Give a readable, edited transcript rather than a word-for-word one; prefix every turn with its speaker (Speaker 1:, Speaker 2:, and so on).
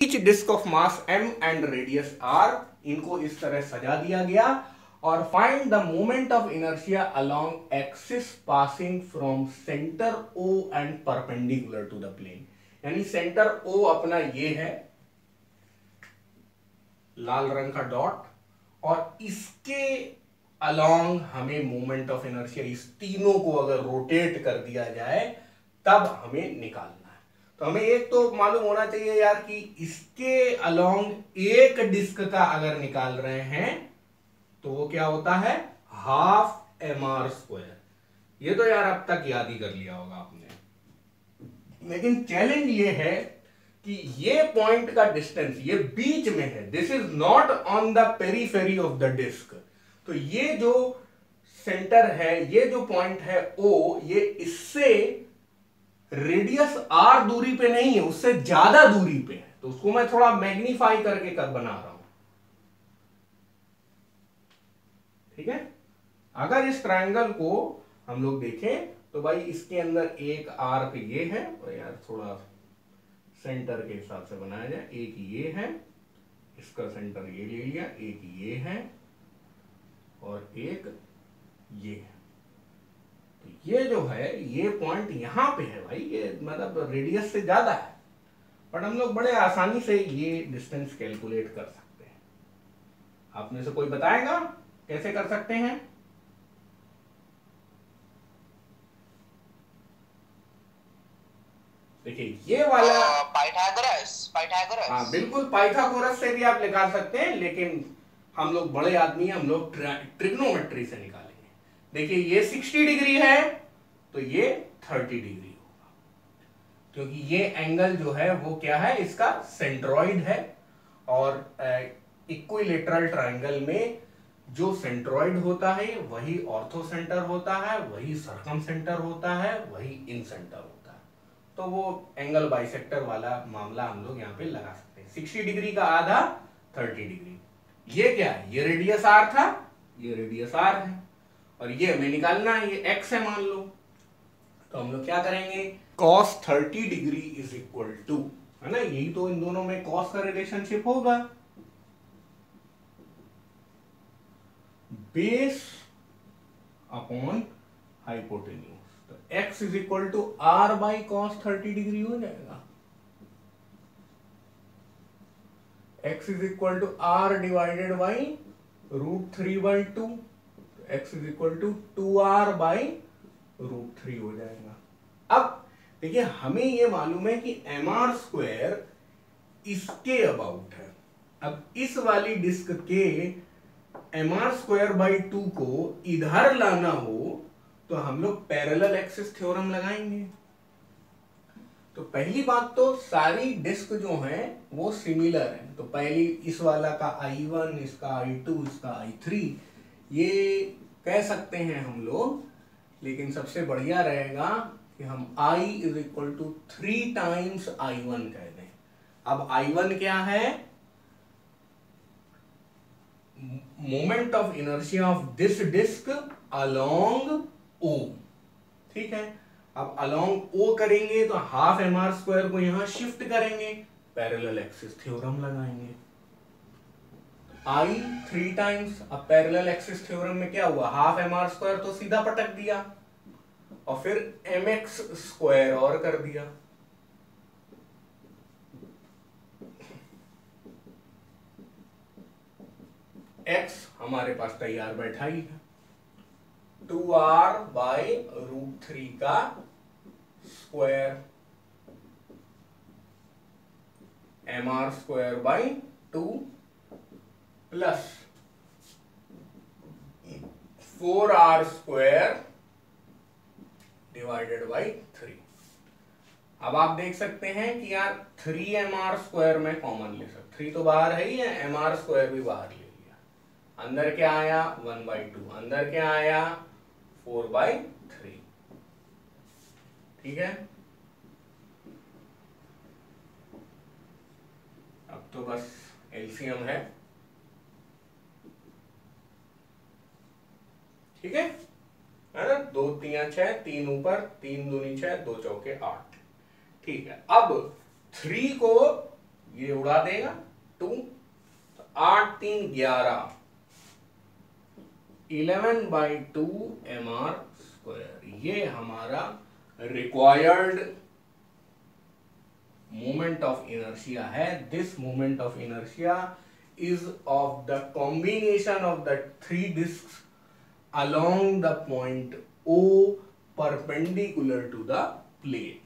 Speaker 1: Each disc of mass m and radius r, इनको इस तरह सजा दिया गया। और find the moment of inertia along axis passing from centre O and perpendicular to the plane. यानी सेंटर O अपना ये है लाल रंग का डॉट, और इसके अलोंग हमें मोमेंट ऑफ इनर्शिया, इस तीनों को अगर रोटेट कर दिया जाए तब हमें निकालना है। तो हमें एक तो मालूम होना चाहिए यार कि इसके अलोंग एक डिस्क का अगर निकाल रहे हैं तो वो क्या होता है, हाफ mr²। ये तो यार अब तक याद ही कर लिया होगा आपने। लेकिन चैलेंज ये है कि ये पॉइंट का डिस्टेंस ये बीच में है, this is not on the periphery of the disc. तो ये जो सेंटर है, ये जो पॉइंट है O, ये इससे रेडियस r दूरी पे नहीं है, उससे ज्यादा दूरी पे है। तो उसको मैं थोड़ा मैग्नीफाई करके बना रहा हूं, ठीक है। अगर इस ट्रायंगल को हम लोग देखें तो भाई इसके अंदर एक r पे ये है, और यार थोड़ा सेंटर के हिसाब से बनाया जाए, एक ये है, इसका सेंटर ये ले लिया, एक ये है और एक ये है। तो ये जो है ये पॉइंट यहां पे है भाई, ये मतलब रेडियस से ज्यादा है, बट हम लोग बड़े आसानी से ये डिस्टेंस कैलकुलेट कर सकते हैं। आप में से कोई बताएगा कैसे कर सकते हैं? देखिए ये वाला
Speaker 2: पाइथागोरस।
Speaker 1: हाँ बिल्कुल, पाइथागोरस से भी आप निकाल सकते हैं, लेकिन हम लोग बड़े आदमी हैं, हम लोग ट्रिग्नोमेट्री से निकालेंगे। देखिए ये 60 डिग्री है तो ये 30 डिग्री होगा, क्योंकि ये एंगल जो है वो क्या है, इसका सेंट्रॉइड है। और इक्विलेटरल ट्रायंगल में जो सेंट्रॉइड होता है वही ऑर्थो सेंटर होता है, वही सर्कम सेंटर होता है, वही इन सेंटर होता है। तो वो एंगल बाइसेक्टर वाला मामला हम लोग यहाँ पे लगा सकते हैं। 60 डिग्री का आधा 30 डिग्री। ये क्या है, ये रेडियस r था, ये रेडियस r है, और ये हमें निकालना है, ये x है मान लो। तो हम लोग क्या करेंगे, cos 30 degree is equal to, है ना, यही तो इन दोनों में cos का रिलेशनशिप होगा, बेस अपॉन हाइपोटेन्यूज। तो x is equal to r by cos 30 degree हो जाएगा। x is equal to r divided by √3/2, x is equal to 2r by √3 हो जाएगा। अब देखिए हमें यह मालूम है कि mr² इसके अबाउट है। अब इस वाली डिस्क के mr²/2 को इधर लाना हो तो हम लोग पैरेलल एक्सिस थ्योरम लगाएंगे। तो पहली बात तो सारी डिस्क जो हैं वो सिमिलर हैं। तो पहली इस वाला का I1, इसका I2, इसका I3 ये कह सकते हैं हम लोग, लेकिन सबसे बढ़िया रहेगा कि हम I is equal to 3 times I1 कह दें। अब I1 क्या है, moment of inertia of this disc along O, ठीक है। अब अलोंग O करेंगे तो हाफ mr² को यहां शिफ्ट करेंगे, पैरेलल एक्सिस थ्योरम लगाएंगे। I 3 टाइम्स, अब पैरेलल एक्सिस थ्योरम में क्या हुआ, हाफ mr² तो सीधा पटक दिया और फिर mx² और कर दिया। x हमारे पास तैयार बैठा ही है, 2r बाई √3 का square, mr² by 2 plus 4r² divided by 3। अब आप देख सकते हैं कि यार 3mr² में कॉमन ले सकते, 3 तो बाहर है ही है, mr² भी बाहर ले लिया। अंदर क्या आया 1/2, अंदर क्या आया 4/3, ठीक है। अब तो बस एलसीएम है, ठीक है ना, 2 3 6, 3 ऊपर 3 दूनी 6, 2 चौके 8, ठीक है। अब 3 को ये उड़ा देगा 2, 8 3 11, 11/2 mr²। ये हमारा रिक्वायर्ड मोमेंट ऑफ इनर्शिया है। This moment of inertia is of the combination of the 3 disks along the point O perpendicular to the plane।